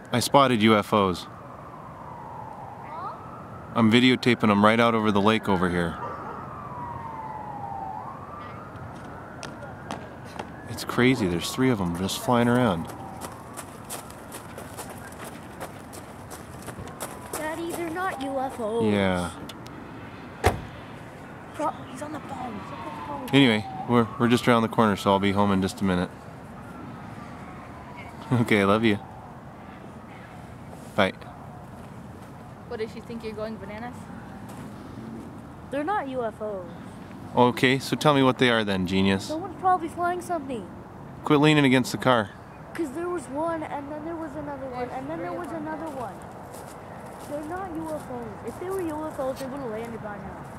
I spotted UFOs. I'm videotaping them right out over the lake over here. It's crazy, there's 3 of them just flying around. Daddy, they're not UFOs. Yeah. Bro, he's on the phone. Anyway, we're just around the corner, so I'll be home in just a minute. Okay, I love you. Bye. What, does she think you're going bananas? They're not UFOs. Okay, so tell me what they are then, genius. Someone's probably flying something. Quit leaning against the car. Because there was one, and then there was another one, and then there was another one. They're not UFOs. If they were UFOs, they would have landed by now.